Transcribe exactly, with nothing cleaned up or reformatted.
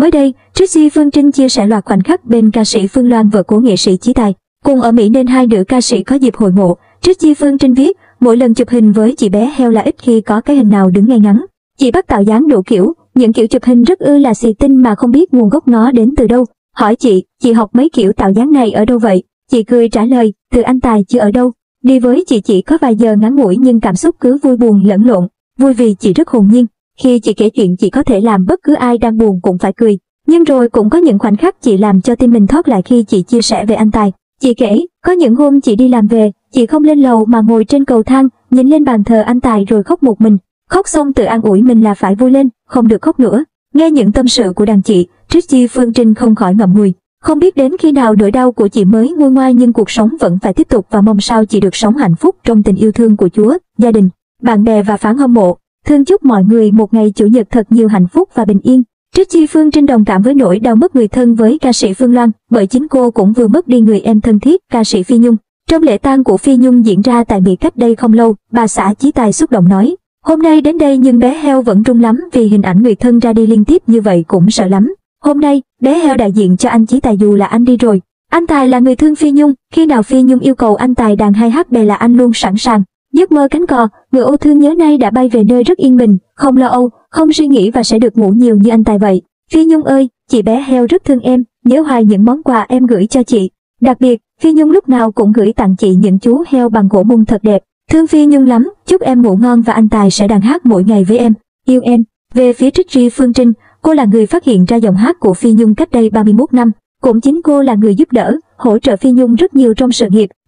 Mới đây, Tracy Phương Trinh chia sẻ loạt khoảnh khắc bên ca sĩ Phương Loan, vợ của nghệ sĩ Chí Tài. Cùng ở Mỹ nên hai nữ ca sĩ có dịp hội ngộ. Tracy Phương Trinh viết, mỗi lần chụp hình với chị bé heo là ít khi có cái hình nào đứng ngay ngắn. Chị bắt tạo dáng đủ kiểu, những kiểu chụp hình rất ư là xì tinh mà không biết nguồn gốc nó đến từ đâu. Hỏi chị, chị học mấy kiểu tạo dáng này ở đâu vậy? Chị cười trả lời, từ anh Tài chứ ở đâu. Đi với chị chỉ có vài giờ ngắn ngủi nhưng cảm xúc cứ vui buồn lẫn lộn. Vui vì chị rất hồn nhiên. Khi chị kể chuyện chị có thể làm bất cứ ai đang buồn cũng phải cười. Nhưng rồi cũng có những khoảnh khắc chị làm cho tim mình thót lại khi chị chia sẻ về anh Tài. Chị kể, có những hôm chị đi làm về, chị không lên lầu mà ngồi trên cầu thang, nhìn lên bàn thờ anh Tài rồi khóc một mình. Khóc xong tự an ủi mình là phải vui lên, không được khóc nữa. Nghe những tâm sự của đàn chị, Tracy Phương Trinh không khỏi ngậm ngùi. Không biết đến khi nào nỗi đau của chị mới nguôi ngoai nhưng cuộc sống vẫn phải tiếp tục và mong sao chị được sống hạnh phúc trong tình yêu thương của Chúa, gia đình, bạn bè và phán hâm mộ. Thương chúc mọi người một ngày Chủ nhật thật nhiều hạnh phúc và bình yên. Tracy Phương Trinh đồng cảm với nỗi đau mất người thân với ca sĩ Phương Loan, bởi chính cô cũng vừa mất đi người em thân thiết, ca sĩ Phi Nhung. Trong lễ tang của Phi Nhung diễn ra tại Mỹ cách đây không lâu, bà xã Chí Tài xúc động nói, hôm nay đến đây nhưng bé heo vẫn run lắm vì hình ảnh người thân ra đi liên tiếp như vậy cũng sợ lắm. Hôm nay, bé heo đại diện cho anh Chí Tài dù là anh đi rồi. Anh Tài là người thương Phi Nhung, khi nào Phi Nhung yêu cầu anh Tài đàn hay hát bè là anh luôn sẵn sàng. Giấc mơ cánh cò, người ô thương nhớ nay đã bay về nơi rất yên bình, không lo âu, không suy nghĩ và sẽ được ngủ nhiều như anh Tài vậy. Phi Nhung ơi, chị bé heo rất thương em, nhớ hoài những món quà em gửi cho chị. Đặc biệt, Phi Nhung lúc nào cũng gửi tặng chị những chú heo bằng gỗ mung thật đẹp. Thương Phi Nhung lắm, chúc em ngủ ngon và anh Tài sẽ đàn hát mỗi ngày với em. Yêu em. Về phía Tracy Phương Trinh, cô là người phát hiện ra giọng hát của Phi Nhung cách đây ba mươi mốt năm. Cũng chính cô là người giúp đỡ, hỗ trợ Phi Nhung rất nhiều trong sự nghiệp,